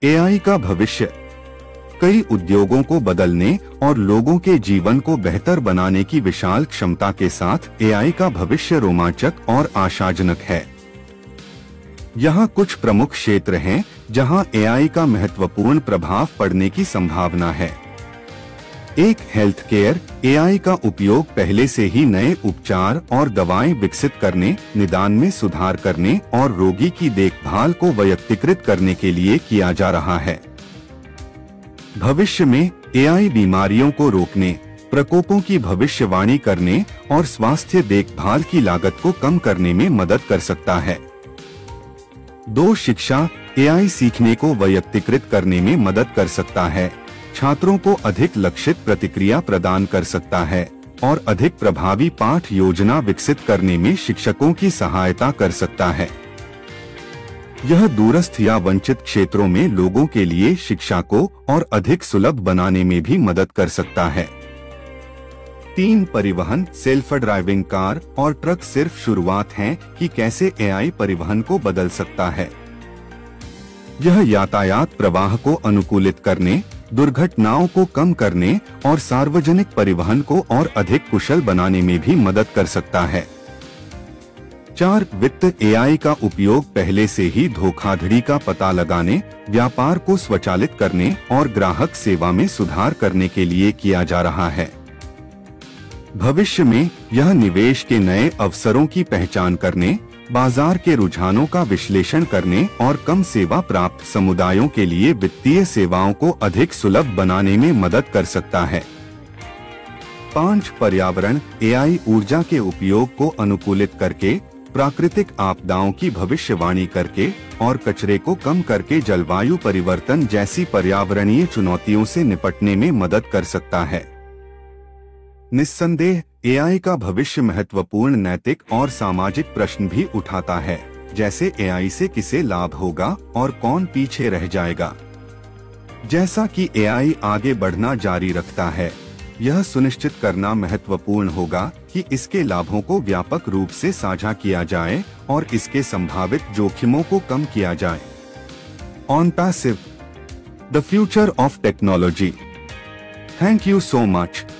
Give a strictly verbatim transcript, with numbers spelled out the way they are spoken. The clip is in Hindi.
एआई का भविष्य। कई उद्योगों को बदलने और लोगों के जीवन को बेहतर बनाने की विशाल क्षमता के साथ एआई का भविष्य रोमांचक और आशाजनक है। यहाँ कुछ प्रमुख क्षेत्र हैं जहाँ एआई का महत्वपूर्ण प्रभाव पड़ने की संभावना है। एक, हेल्थ केयर। एआई का उपयोग पहले से ही नए उपचार और दवाएं विकसित करने, निदान में सुधार करने और रोगी की देखभाल को वैयक्तिकृत करने के लिए किया जा रहा है। भविष्य में एआई बीमारियों को रोकने, प्रकोपों की भविष्यवाणी करने और स्वास्थ्य देखभाल की लागत को कम करने में मदद कर सकता है। दो, शिक्षा। एआई सीखने को वैयक्तिकृत करने में मदद कर सकता है, छात्रों को अधिक लक्षित प्रतिक्रिया प्रदान कर सकता है और अधिक प्रभावी पाठ योजना विकसित करने में शिक्षकों की सहायता कर सकता है। यह दूरस्थ या वंचित क्षेत्रों में लोगों के लिए शिक्षा को और अधिक सुलभ बनाने में भी मदद कर सकता है। तीन, परिवहन। सेल्फ ड्राइविंग कार और ट्रक सिर्फ शुरुआत हैं कि कैसे एआई परिवहन को बदल सकता है। यह यातायात प्रवाह को अनुकूलित करने, दुर्घटनाओं को कम करने और सार्वजनिक परिवहन को और अधिक कुशल बनाने में भी मदद कर सकता है। चार, वित्त। एआई का उपयोग पहले से ही धोखाधड़ी का पता लगाने, व्यापार को स्वचालित करने और ग्राहक सेवा में सुधार करने के लिए किया जा रहा है। भविष्य में यह निवेश के नए अवसरों की पहचान करने, बाजार के रुझानों का विश्लेषण करने और कम सेवा प्राप्त समुदायों के लिए वित्तीय सेवाओं को अधिक सुलभ बनाने में मदद कर सकता है। पांच, पर्यावरण। एआई ऊर्जा के उपयोग को अनुकूलित करके, प्राकृतिक आपदाओं की भविष्यवाणी करके और कचरे को कम करके जलवायु परिवर्तन जैसी पर्यावरणीय चुनौतियों से निपटने में मदद कर सकता है। निस्संदेह एआई का भविष्य महत्वपूर्ण नैतिक और सामाजिक प्रश्न भी उठाता है, जैसे एआई से किसे लाभ होगा और कौन पीछे रह जाएगा। जैसा कि एआई आगे बढ़ना जारी रखता है, यह सुनिश्चित करना महत्वपूर्ण होगा कि इसके लाभों को व्यापक रूप से साझा किया जाए और इसके संभावित जोखिमों को कम किया जाए। On passive, the future of technology. Thank you so much.